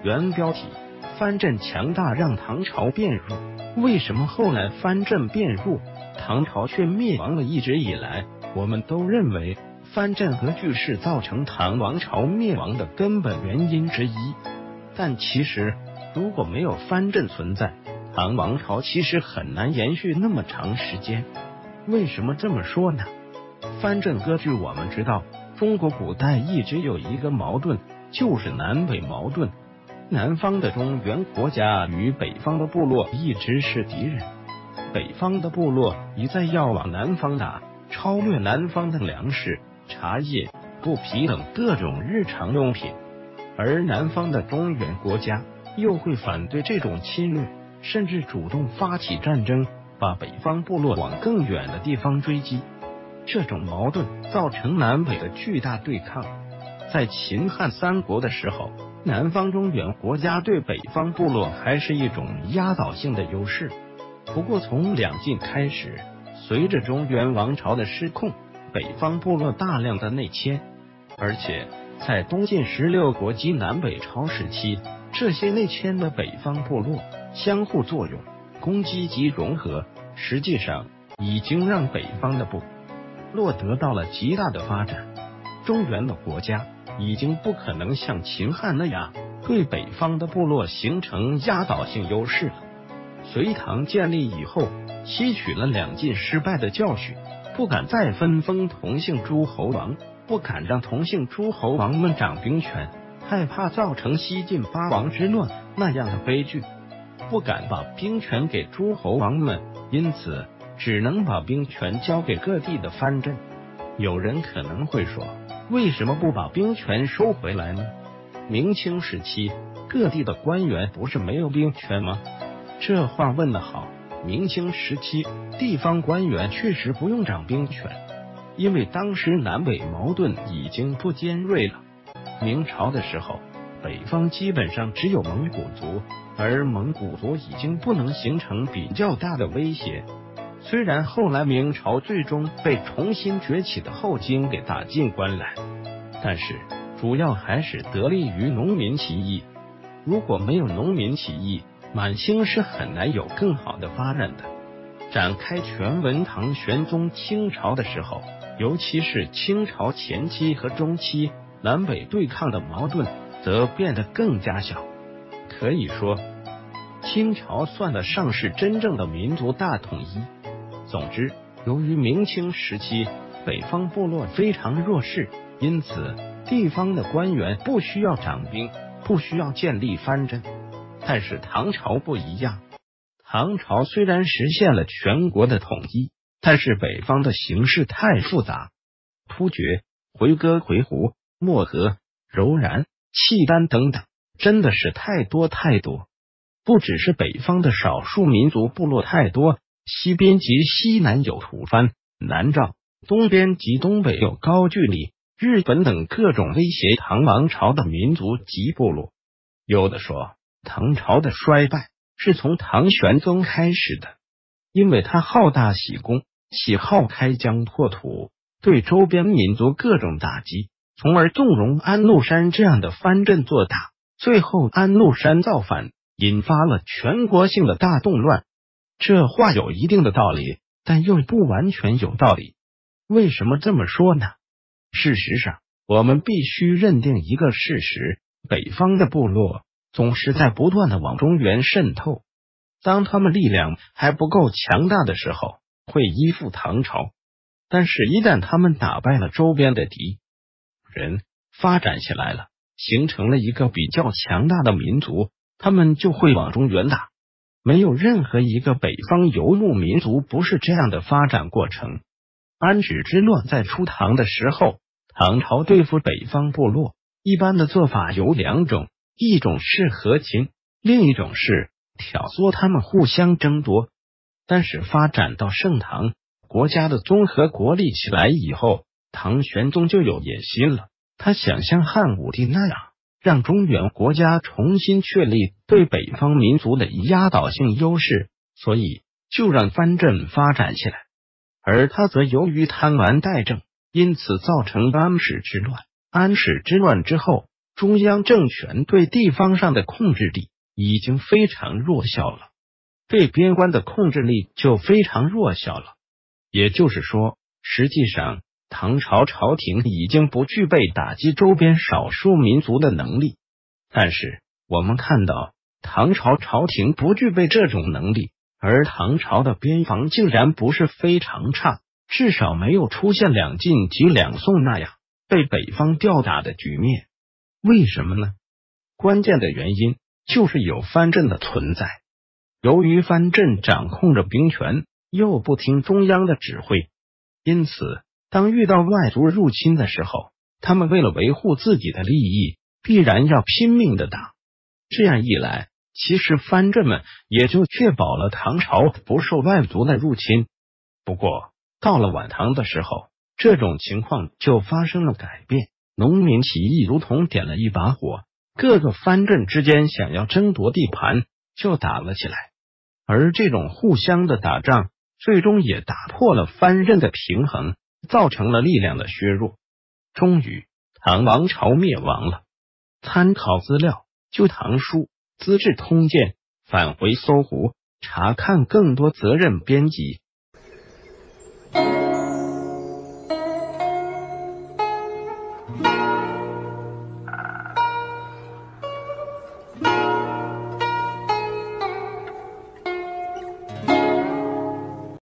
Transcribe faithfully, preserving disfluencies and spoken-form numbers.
原标题：藩镇强大让唐朝变弱。为什么后来藩镇变弱，唐朝却灭亡了？一直以来，我们都认为藩镇割据是造成唐王朝灭亡的根本原因之一。但其实，如果没有藩镇存在，唐王朝其实很难延续那么长时间。为什么这么说呢？藩镇割据，我们知道，中国古代一直有一个矛盾，就是南北矛盾。南方的中原国家与北方的部落一直是敌人，北方的部落一再要往南方打，超越南方的粮食、茶叶、布匹等各种日常用品，而南方的中原国家又会反对这种侵略，甚至主动发起战争，把北方部落往更远的地方追击。这种矛盾造成南北的巨大对抗。在秦汉三国的时候，南方中原国家对北方部落还是一种压倒性的优势。不过从两晋开始，随着中原王朝的失控，北方部落大量的内迁，而且在东晋十六国及南北朝时期，这些内迁的北方部落相互作用、攻击及融合，实际上已经让北方的部落得到了极大的发展。中原的国家已经不可能像秦汉那样对北方的部落形成压倒性优势了。隋唐建立以后，吸取了两晋失败的教训，不敢再分封同姓诸侯王，不敢让同姓诸侯王们掌兵权，害怕造成西晋八王之乱那样的悲剧，不敢把兵权给诸侯王们，因此只能把兵权交给各地的藩镇。有人可能会说，为什么不把兵权收回来呢？明清时期，各地的官员不是没有兵权吗？这话问得好。明清时期，地方官员确实不用掌兵权，因为当时南北矛盾已经不尖锐了。明朝的时候，北方基本上只有蒙古族，而蒙古族已经不能形成比较大的威胁。虽然后来明朝最终被重新崛起的后金给打进关来，但是主要还是得力于农民起义。如果没有农民起义，满清是很难有更好的发展的。展开全文唐玄宗清朝的时候，尤其是清朝前期和中期，南北对抗的矛盾则变得更加小。可以说，清朝算得上是真正的民族大统一。总之，由于明清时期北方部落非常弱势，因此地方的官员不需要掌兵，不需要建立藩镇。但是唐朝不一样，唐朝虽然实现了全国的统一，但是北方的形势太复杂，突厥、回纥、回鹘、漠河、柔然、契丹等等，真的是太多太多。不只是北方的少数民族部落太多，西边及西南有吐蕃、南诏，东边及东北有高句丽、日本等各种威胁唐王朝的民族及部落。有的说，唐朝的衰败是从唐玄宗开始的，因为他好大喜功，喜好开疆拓土，对周边民族各种打击，从而纵容安禄山这样的藩镇做大，最后安禄山造反，引发了全国性的大动乱。这话有一定的道理，但又不完全有道理。为什么这么说呢？事实上，我们必须认定一个事实，北方的部落总是在不断的往中原渗透。当他们力量还不够强大的时候，会依附唐朝，但是一旦他们打败了周边的敌人，发展起来了，形成了一个比较强大的民族，他们就会往中原打。没有任何一个北方游牧民族不是这样的发展过程。安史之乱在初唐的时候，唐朝对付北方部落一般的做法有两种，一种是和亲，另一种是挑唆他们互相争夺。但是发展到盛唐，国家的综合国力起来以后，唐玄宗就有野心了，他想像汉武帝那样，让中原国家重新确立对北方民族的压倒性优势，所以就让藩镇发展起来。而他则由于贪玩怠政，因此造成安史之乱。安史之乱之后， 中央政权对地方上的控制力已经非常弱小了，对边关的控制力就非常弱小了。也就是说，实际上唐朝朝廷已经不具备打击周边少数民族的能力。但是我们看到，唐朝朝廷不具备这种能力，而唐朝的边防竟然不是非常差，至少没有出现两晋及两宋那样被北方吊打的局面。为什么呢？关键的原因就是有藩镇的存在。由于藩镇掌控着兵权，又不听中央的指挥，因此当遇到外族入侵的时候，他们为了维护自己的利益，必然要拼命的打。这样一来，其实藩镇们也就确保了唐朝不受外族的入侵。不过到了晚唐的时候，这种情况就发生了改变，农民起义如同点了一把火，各个藩镇之间想要争夺地盘，就打了起来。而这种互相的打仗，最终也打破了藩镇的平衡，造成了力量的削弱。终于，唐王朝灭亡了。参考资料：旧唐书、资治通鉴，返回搜狐，查看更多责任编辑。